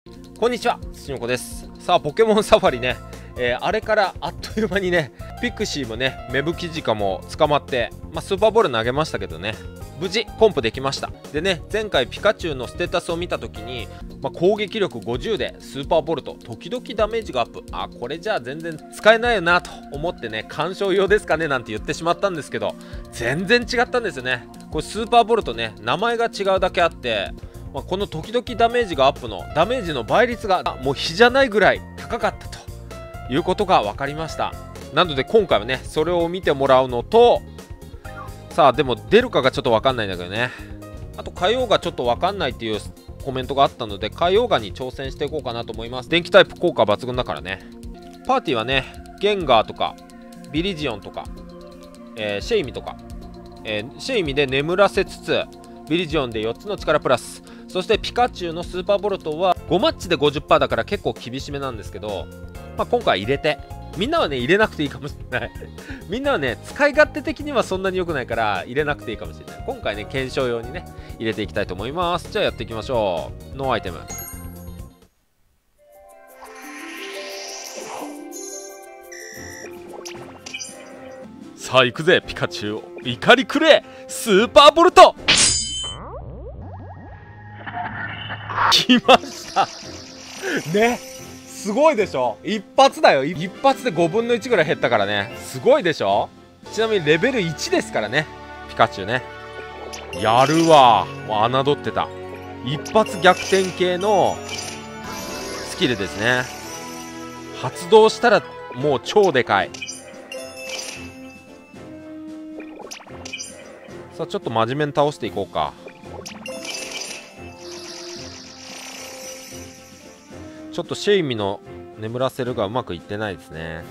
こんにちは、土の子です。さあ、ポケモンサファリね、あれからあっという間にね、ピクシーもね、芽吹きジカも捕まって、スーパーボール投げましたけどね、無事コンプできました。でね、前回ピカチュウのステータスを見た時に、攻撃力50でスーパーボルト、時々ダメージがアップ、これじゃあ全然使えないよなと思ってね、鑑賞用ですかねなんて言ってしまったんですけど、全然違ったんですよね。これスーパーボルトね、名前が違うだけあって、この時々ダメージがアップのダメージの倍率がもう比じゃないぐらい高かったということが分かりました。なので今回はね、それを見てもらうのと、さあでも出るかがちょっと分かんないんだけどね、あと火曜がちょっと分かんないっていうコメントがあったので、火曜がに挑戦していこうかなと思います。電気タイプ効果抜群だからね。パーティーはね、ゲンガーとかビリジオンとか、シェイミとか、シェイミで眠らせつつビリジオンで4つの力プラス、そしてピカチュウのスーパーボルトは5マッチで 50% だから結構厳しめなんですけど、今回入れて、みんなはね入れなくていいかもしれないみんなはね使い勝手的にはそんなに良くないから入れなくていいかもしれない。今回ね検証用にね入れていきたいと思います。じゃあやっていきましょう。ノーアイテム。さあ行くぜピカチュウ、怒りくれスーパーボルト。来ましたね、すごいでしょ。一発だよ、一発で5分の1ぐらい減ったからね、すごいでしょ。ちなみにレベル1ですからね、ピカチュウね。やるわ、もう侮ってた。一発逆転系のスキルですね。発動したらもう超でかい。さあちょっと真面目に倒していこうか。ちょっとシェイミの眠らせるがうまくいってないですね。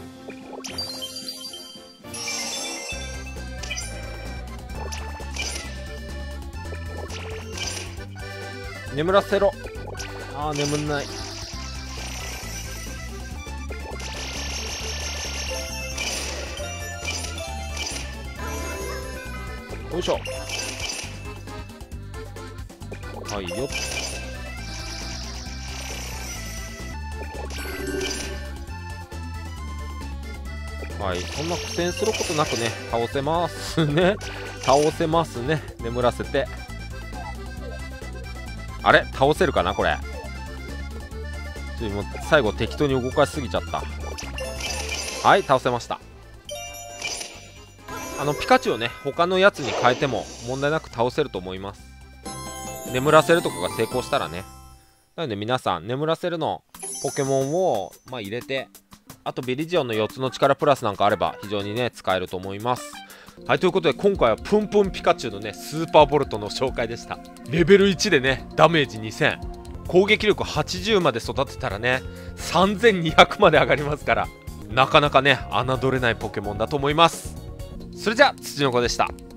眠らせろ。眠んない。よいしょ。はいよ。はい、そんな苦戦することなくね倒せますね倒せますね。眠らせて、あれ倒せるかなこれ。もう最後適当に動かしすぎちゃった。はい倒せました。ピカチュウをね他のやつに変えても問題なく倒せると思います。眠らせるとかが成功したらね。なので皆さん眠らせるのポケモンを入れて、あとビリジオンの4つの力プラスなんかあれば非常にね使えると思います。はい、ということで今回はプンプンピカチュウのねスーパーボルトの紹介でした。レベル1でねダメージ2000、攻撃力80まで育てたらね3200まで上がりますから、なかなかね侮れないポケモンだと思います。それじゃあ土の子でした。